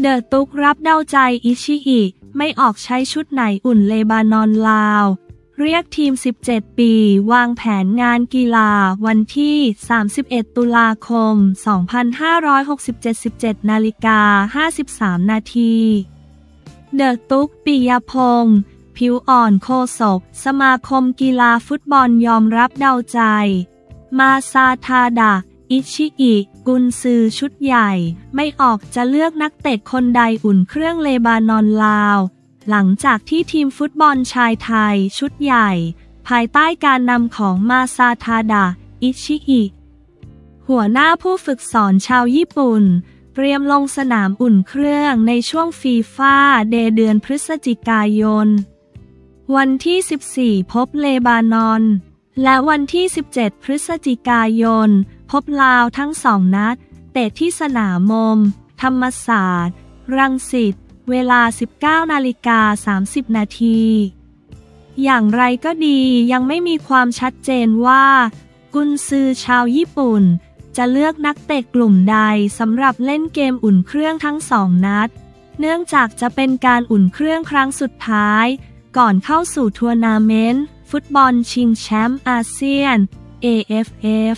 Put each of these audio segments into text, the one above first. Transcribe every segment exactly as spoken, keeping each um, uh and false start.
เดอะตุ๊กรับเดาใจอิชิอิไม่ออกใช้ชุดไหนอุ่นเลบานอนลาวเรียกทีมสิบเจ็ดปีวางแผนงานกีฬาวันที่สามสิบเอ็ดตุลาคมสองพันห้าร้อยหกสิบเจ็ด สิบเจ็ดนาฬิกาห้าสิบสามนาทีเดอะตุ๊กปิยพงษ์ผิวอ่อนโฆษกสมาคมกีฬาฟุตบอลยอมรับเดาใจมาซาทาดะอิชิอิกุนซือชุดใหญ่ไม่ออกจะเลือกนักเตะคนใดอุ่นเครื่องเลบานอนลาวหลังจากที่ทีมฟุตบอลชายไทยชุดใหญ่ภายใต้การนำของมาซาทาดะอิชิอิหัวหน้าผู้ฝึกสอนชาวญี่ปุ่นเตรียมลงสนามอุ่นเครื่องในช่วงฟีฟ่าเดย์เดือนพฤศจิกายนวันที่สิบสี่พบเลบานอนและวันที่สิบเจ็ดพฤศจิกายนพบลาวทั้งสองนัดเตะที่สนามมมธรรมศาสตร์รังสิตเวลา สิบเก้านาฬิกาสามสิบนาทีอย่างไรก็ดียังไม่มีความชัดเจนว่ากุนซือชาวญี่ปุ่นจะเลือกนักเตะกลุ่มใดสำหรับเล่นเกมอุ่นเครื่องทั้งสองนัดเนื่องจากจะเป็นการอุ่นเครื่องครั้งสุดท้ายก่อนเข้าสู่ทัวร์นาเมนต์ฟุตบอลชิงแชมป์อาเซียน เอ เอฟ เอฟ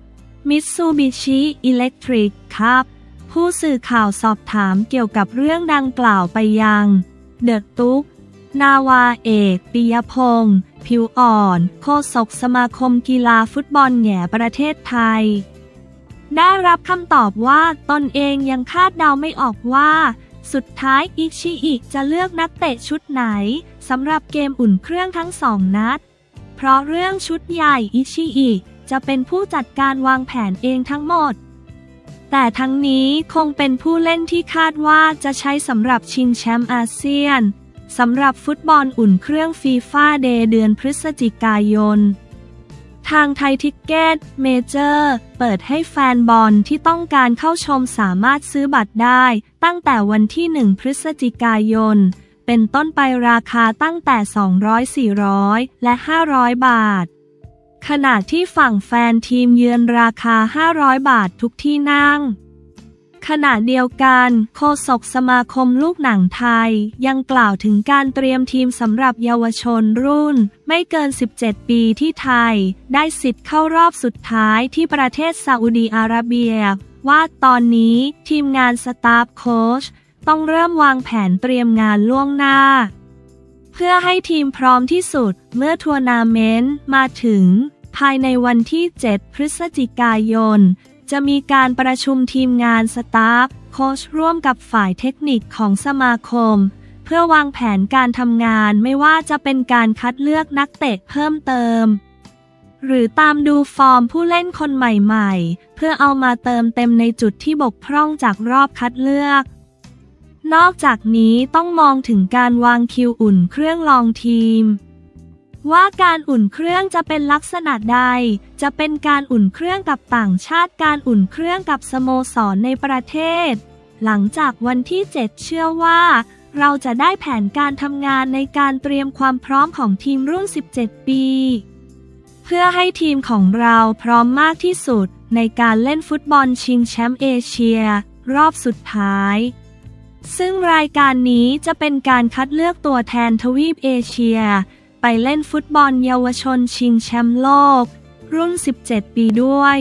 Mitsubishi Electric Cup ผู้สื่อข่าวสอบถามเกี่ยวกับเรื่องดังกล่าวไปยังเดอะตุ๊กนาวาเอกปิยพงษ์ผิวอ่อนโฆษกสมาคมกีฬาฟุตบอลแห่งประเทศไทยได้รับคำตอบว่าตนเองยังคาดเดาไม่ออกว่าสุดท้ายอิชิอิจะเลือกนักเตะชุดไหนสำหรับเกมอุ่นเครื่องทั้งสองนัดเพราะเรื่องชุดใหญ่อิชิอิจะเป็นผู้จัดการวางแผนเองทั้งหมดแต่ทั้งนี้คงเป็นผู้เล่นที่คาดว่าจะใช้สำหรับชิงแชมป์อาเซียนสำหรับฟุตบอลอุ่นเครื่องฟีฟ่าเดย์เดือนพฤศจิกายนทางไทยทิกเก็ตเมเจอร์เปิดให้แฟนบอลที่ต้องการเข้าชมสามารถซื้อบัตรได้ตั้งแต่วันที่หนึ่งพฤศจิกายนเป็นต้นไปราคาตั้งแต่สองร้อย สี่ร้อยและห้าร้อยบาทขณะที่ฝั่งแฟนทีมเยือนราคาห้าร้อยบาททุกที่นั่งขณะเดียวกันโฆษกสมาคมลูกหนังไทยยังกล่าวถึงการเตรียมทีมสำหรับเยาวชนรุ่นไม่เกินสิบเจ็ดปีที่ไทยได้สิทธิ์เข้ารอบสุดท้ายที่ประเทศซาอุดีอาระเบียว่าตอนนี้ทีมงานสตาฟโค้ชต้องเริ่มวางแผนเตรียมงานล่วงหน้าเพื่อให้ทีมพร้อมที่สุดเมื่อทัวร์นาเมนต์มาถึงภายในวันที่เจ็ดพฤศจิกายนจะมีการประชุมทีมงานสตาฟโค้ชร่วมกับฝ่ายเทคนิคของสมาคมเพื่อวางแผนการทำงานไม่ว่าจะเป็นการคัดเลือกนักเตะเพิ่มเติมหรือตามดูฟอร์มผู้เล่นคนใหม่ๆเพื่อเอามาเติมเต็มในจุดที่บกพร่องจากรอบคัดเลือกนอกจากนี้ต้องมองถึงการวางคิวอุ่นเครื่องลองทีมว่าการอุ่นเครื่องจะเป็นลักษณะใดจะเป็นการอุ่นเครื่องกับต่างชาติการอุ่นเครื่องกับสโมสรในประเทศหลังจากวันที่เจ็ดเชื่อว่าเราจะได้แผนการทำงานในการเตรียมความพร้อมของทีมรุ่นสิบเจ็ดปีเพื่อให้ทีมของเราพร้อมมากที่สุดในการเล่นฟุตบอลชิงแชมป์เอเชียรอบสุดท้ายซึ่งรายการนี้จะเป็นการคัดเลือกตัวแทนทวีปเอเชียไปเล่นฟุตบอลเยาวชนชิงแชมป์โลกรุ่นสิบเจ็ดปีด้วย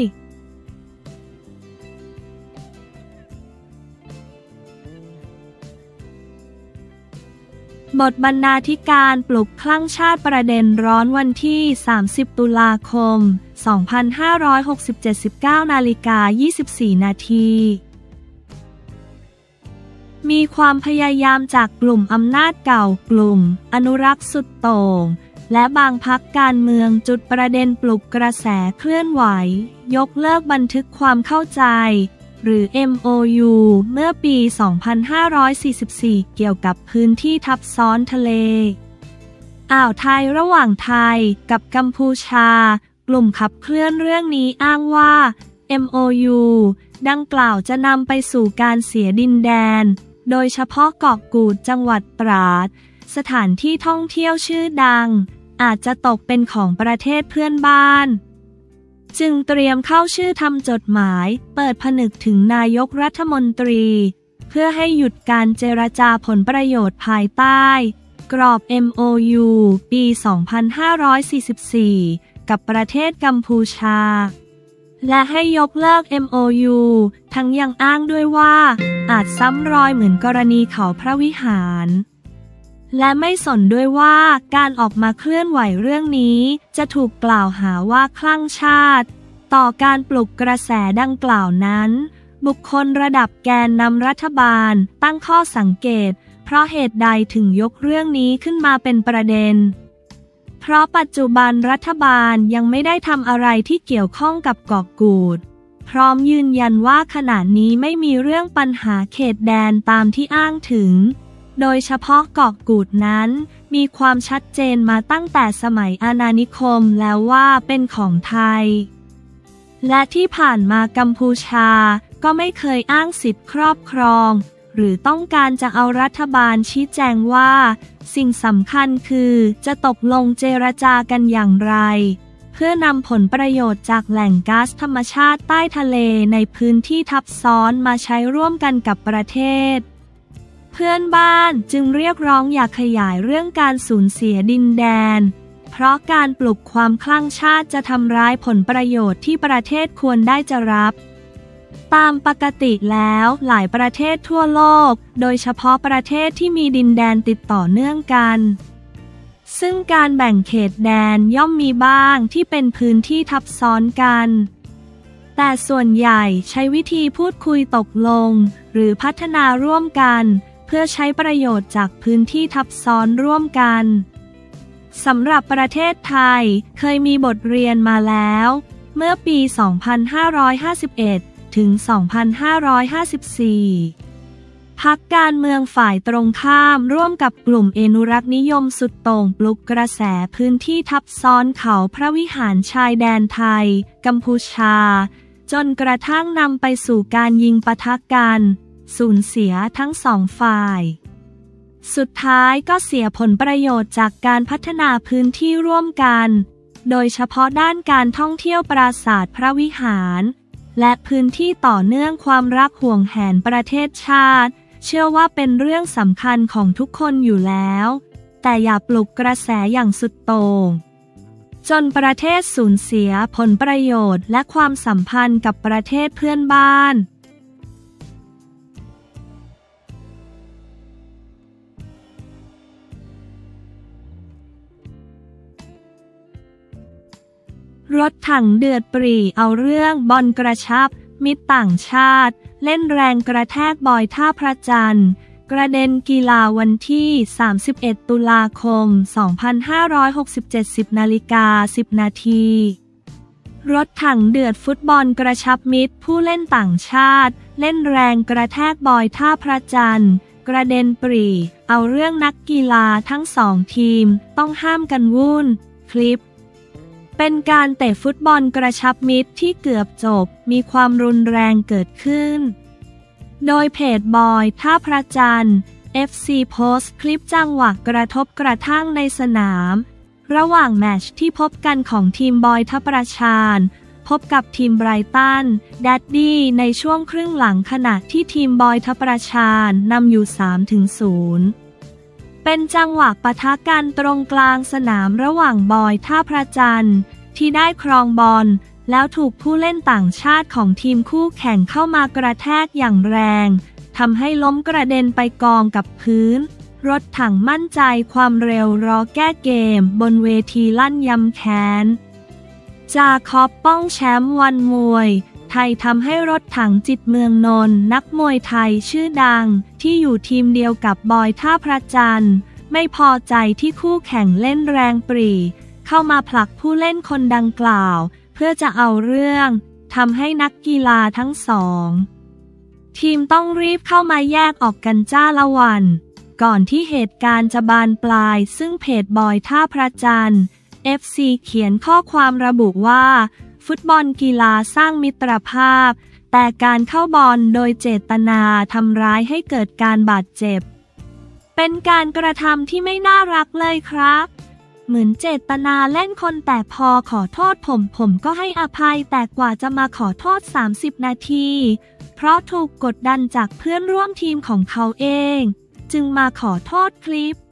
บทบรรณาธิการปลุกคลั่งชาติประเด็นร้อนวันที่สามสิบตุลาคมสองพันห้าร้อยหกสิบเจ็ด สิบเก้านาฬิกายี่สิบสี่นาทีมีความพยายามจากกลุ่มอำนาจเก่ากลุ่มอนุรักษ์สุดโต่งและบางพรรคการเมืองจุดประเด็นปลุกกระแสเคลื่อนไหวยกเลิกบันทึกความเข้าใจหรือ เอ็ม โอ ยู เมื่อปี สองพันห้าร้อยสี่สิบสี่ เกี่ยวกับพื้นที่ทับซ้อนทะเลอ่าวไทยระหว่างไทยกับกัมพูชากลุ่มขับเคลื่อนเรื่องนี้อ้างว่า เอ็ม โอ ยู ดังกล่าวจะนำไปสู่การเสียดินแดนโดยเฉพาะเกาะกูดจังหวัดตราดสถานที่ท่องเที่ยวชื่อดังอาจจะตกเป็นของประเทศเพื่อนบ้านจึงเตรียมเข้าชื่อทำจดหมายเปิดผนึกถึงนายกรัฐมนตรีเพื่อให้หยุดการเจรจาผลประโยชน์ภายใต้กรอบ เอ็ม โอ ยู ปี สองพันห้าร้อยสี่สิบสี่ กับประเทศกัมพูชาและให้ยกเลิก เอ็ม โอ ยู ทั้งยังอ้างด้วยว่าอาจซ้ำรอยเหมือนกรณีเขาพระวิหารและไม่สนด้วยว่าการออกมาเคลื่อนไหวเรื่องนี้จะถูกกล่าวหาว่าคลั่งชาติต่อการปลุกกระแสดังกล่าวนั้นบุคคลระดับแกนนำรัฐบาลตั้งข้อสังเกตเพราะเหตุใดถึงยกเรื่องนี้ขึ้นมาเป็นประเด็นเพราะปัจจุบันรัฐบาลยังไม่ได้ทำอะไรที่เกี่ยวข้องกับเกาะกูดพร้อมยืนยันว่าขณะนี้ไม่มีเรื่องปัญหาเขตแดนตามที่อ้างถึงโดยเฉพาะเกาะกูดนั้นมีความชัดเจนมาตั้งแต่สมัยอาณานิคมแล้วว่าเป็นของไทยและที่ผ่านมากัมพูชาก็ไม่เคยอ้างสิทธิ์ครอบครองหรือต้องการจะเอารัฐบาลชี้แจงว่าสิ่งสำคัญคือจะตกลงเจรจากันอย่างไรเพื่อนำผลประโยชน์จากแหล่งก๊าซธรรมชาติใต้ทะเลในพื้นที่ทับซ้อนมาใช้ร่วมกันกับประเทศเพื่อนบ้านจึงเรียกร้องอยากขยายเรื่องการสูญเสียดินแดนเพราะการปลุกความคลั่งชาติจะทำร้ายผลประโยชน์ที่ประเทศควรได้จะรับตามปกติแล้วหลายประเทศทั่วโลกโดยเฉพาะประเทศที่มีดินแดนติดต่อเนื่องกันซึ่งการแบ่งเขตแดนย่อมมีบ้างที่เป็นพื้นที่ทับซ้อนกันแต่ส่วนใหญ่ใช้วิธีพูดคุยตกลงหรือพัฒนาร่วมกันเพื่อใช้ประโยชน์จากพื้นที่ทับซ้อนร่วมกันสำหรับประเทศไทยเคยมีบทเรียนมาแล้วเมื่อปี สองพันห้าร้อยห้าสิบเอ็ด ถึง สองพันห้าร้อยห้าสิบสี่ พรรคการเมืองฝ่ายตรงข้ามร่วมกับกลุ่มอนุรักษ์นิยมสุดโต่งปลุกกระแสพื้นที่ทับซ้อนเขาพระวิหารชายแดนไทยกัมพูชาจนกระทั่งนำไปสู่การยิงปะทะกันสูญเสียทั้งสองฝ่ายสุดท้ายก็เสียผลประโยชน์จากการพัฒนาพื้นที่ร่วมกันโดยเฉพาะด้านการท่องเที่ยวปราสาทพระวิหารและพื้นที่ต่อเนื่องความรักห่วงแหนประเทศชาติเชื่อว่าเป็นเรื่องสำคัญของทุกคนอยู่แล้วแต่อย่าปลุกกระแสอย่างสุดโต่งจนประเทศสูญเสียผลประโยชน์และความสัมพันธ์กับประเทศเพื่อนบ้านรถถังเดือดปรีเอาเรื่องบอลกระชับมิตรต่างชาติเล่นแรงกระแทกบอยท่าพระจันทร์กระเด็นกีฬาวันที่ สามสิบเอ็ด ตุลาคม สองพันห้าร้อยหกสิบเจ็ด สิบนาฬิกาสิบนาทีรถถังเดือดฟุตบอลกระชับมิตรผู้เล่นต่างชาติเล่นแรงกระแทกบอยท่าพระจันทร์กระเด็นปรีเอาเรื่องนักกีฬาทั้งสองทีมต้องห้ามกันวุ่นคลิปเป็นการเตะฟุตบอลกระชับมิตรที่เกือบจบมีความรุนแรงเกิดขึ้นโดยเพจบอยท่าพระจันทร์ เอฟ ซี โพสต์คลิปจังหวะกระทบกระทั่งในสนามระหว่างแมตช์ที่พบกันของทีมบอยท่าประชานพบกับทีมไบรตันแดดดี้ในช่วงครึ่งหลังขณะที่ทีมบอยท่าประชานนำอยู่ สามถึงศูนย์ เป็นจังหวะปะทะกันตรงกลางสนามระหว่างบอยท่าพระจันทร์ที่ได้ครองบอลแล้วถูกผู้เล่นต่างชาติของทีมคู่แข่งเข้ามากระแทกอย่างแรงทำให้ล้มกระเด็นไปกองกับพื้นรถถังมั่นใจความเร็วรอแก้เกมบนเวทีลั่นยำแค้นจาคอบป้องแชมป์วันมวยไทยทำให้รถถังจิตเมืองนนท์นักมวยไทยชื่อดังที่อยู่ทีมเดียวกับบอยท่าพระจันทร์ไม่พอใจที่คู่แข่งเล่นแรงปรีเข้ามาผลักผู้เล่นคนดังกล่าวเพื่อจะเอาเรื่องทำให้นักกีฬาทั้งสองทีมต้องรีบเข้ามาแยกออกกันจ้าละวันก่อนที่เหตุการณ์จะบานปลายซึ่งเพจบอยท่าพระจันทร์ เอฟ ซี เขียนข้อความระบุว่าฟุตบอลกีฬาสร้างมิตรภาพแต่การเข้าบอลโดยเจตนาทำร้ายให้เกิดการบาดเจ็บเป็นการกระทำที่ไม่น่ารักเลยครับเหมือนเจตนาเล่นคนแต่พอขอโทษผมผมก็ให้อภัยแต่กว่าจะมาขอโทษสามสิบนาทีเพราะถูกกดดันจากเพื่อนร่วมทีมของเขาเองจึงมาขอโทษคลิป